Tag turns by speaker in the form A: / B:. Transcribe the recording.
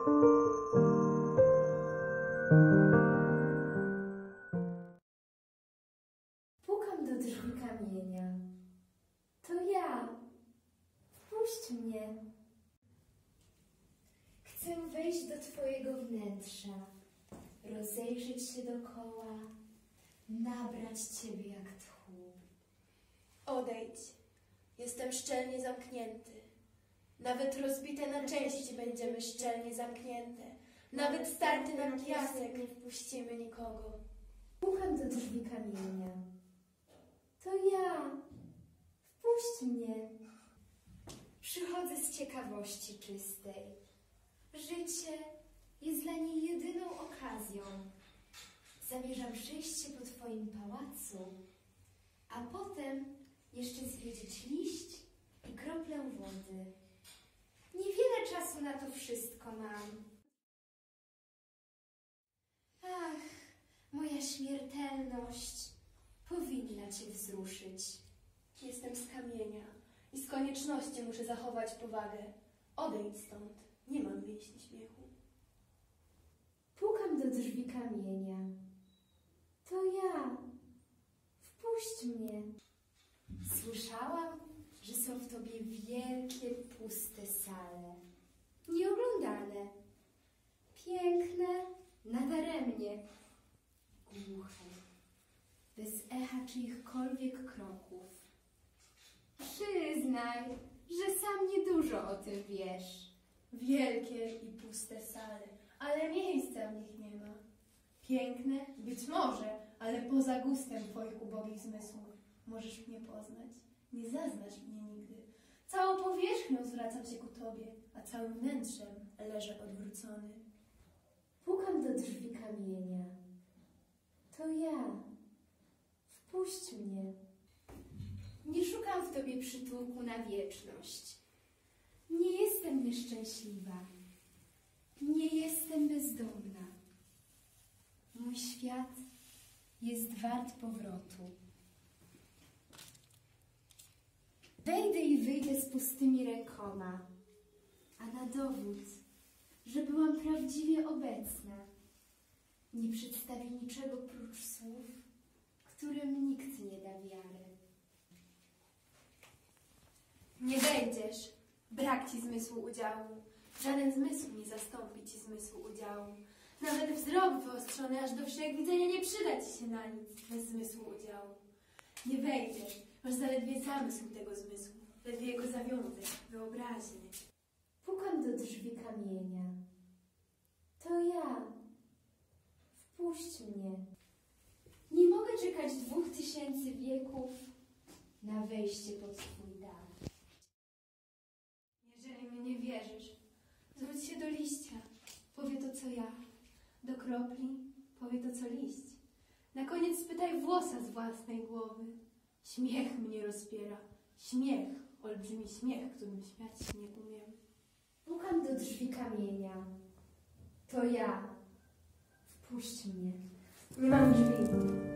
A: Pukam do drzwi kamienia. To ja. Wpuść mnie. Chcę wejść do twojego wnętrza, rozejrzeć się dokoła, nabrać ciebie jak tchu.
B: Odejdź. Jestem szczelnie zamknięty. Nawet rozbite na części będziemy szczelnie zamknięte. Nawet starty na piasek nie wpuścimy nikogo.
A: Pukam do drzwi kamienia. To ja. Wpuść mnie. Przychodzę z ciekawości czystej. Życie jest dla niej jedyną okazją. Zamierzam przejść się po twoim pałacu, a potem jeszcze zwiedzić liść i kroplę wody. Niewiele czasu na to wszystko mam. Ach, moja śmiertelność powinna cię wzruszyć.
B: Jestem z kamienia i z konieczności muszę zachować powagę. Odejdź stąd. Nie mam mięśni śmiechu.
A: Pukam do drzwi kamienia. To ja. Wpuść mnie. Słyszałam, że są w tobie wielkie, puste sale. Nieoglądane. Piękne, nadaremnie. Głuche. Bez echa czyichkolwiek kroków. Przyznaj, że sam niedużo o tym wiesz.
B: Wielkie i puste sale, ale miejsca w nich nie ma. Piękne? Być może, ale poza gustem twoich ubogich zmysłów. Możesz mnie poznać. Nie zaznasz mnie nigdy. Całą powierzchnią zwracam się ku tobie, a całym wnętrzem leżę odwrócony.
A: Pukam do drzwi kamienia. To ja. Wpuść mnie. Nie szukam w tobie przytułku na wieczność. Nie jestem nieszczęśliwa. Nie jestem bezdomna. Mój świat jest wart powrotu. Wejdę i wyjdę z pustymi rękoma, a na dowód, że byłam prawdziwie obecna, nie przedstawię niczego prócz słów, którym nikt nie da wiary.
B: Nie wejdziesz. Brak ci zmysłu udziału. Żaden zmysł nie zastąpi ci zmysłu udziału. Nawet wzrok wyostrzony aż do wszechwidzenia nie przyda ci się na nic bez zmysłu udziału. Nie wejdziesz. Masz zaledwie zamysł tego zmysłu, ledwie jego zawiązek, wyobraźnię.
A: Pukam do drzwi kamienia. To ja. Wpuść mnie. Nie mogę czekać 2000 wieków na wejście pod twój dach.
B: Jeżeli mi nie wierzysz, zwróć się do liścia. Powie to, co ja. Do kropli powie to, co liść. Na koniec spytaj włosa z własnej głowy. Śmiech mnie rozpiera. Śmiech, olbrzymi śmiech, którym śmiać się nie umiem.
A: Pukam do drzwi kamienia. To ja. Wpuść mnie. Nie mam drzwi.